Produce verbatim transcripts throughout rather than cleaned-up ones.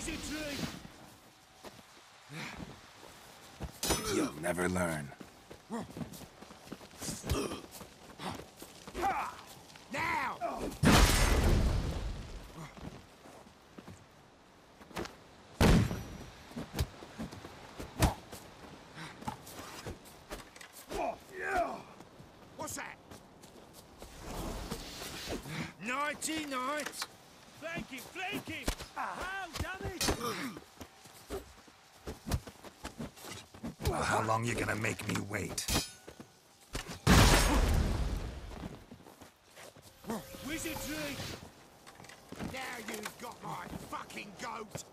Wizardry! You'll never learn. Now! What's that? Nighty night! Flank him, flank him! Oh, damn it! Well, how long you gonna make me wait? Wizardry! Now you've got my fucking goat!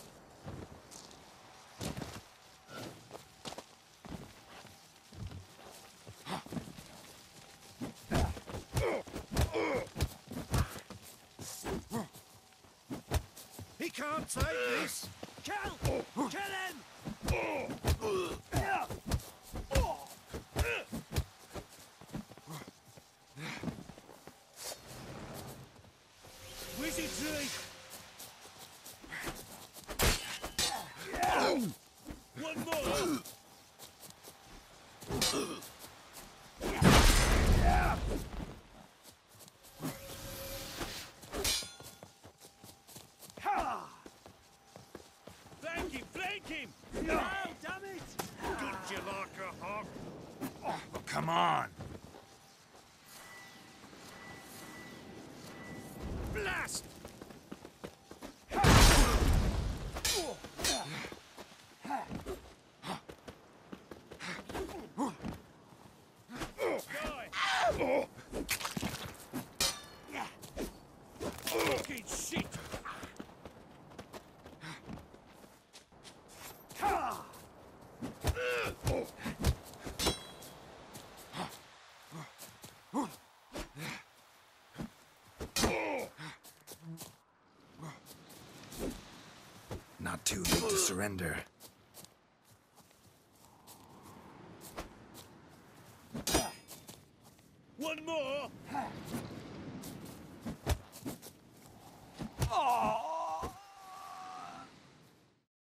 He can't take this! Kill! Kill him! Wizardry! One more! Flank him, flank him! Oh, damn it! Don't you like a hog? Oh, come on! Blast! Fucking shit! Not too late to surrender. One more! Oh!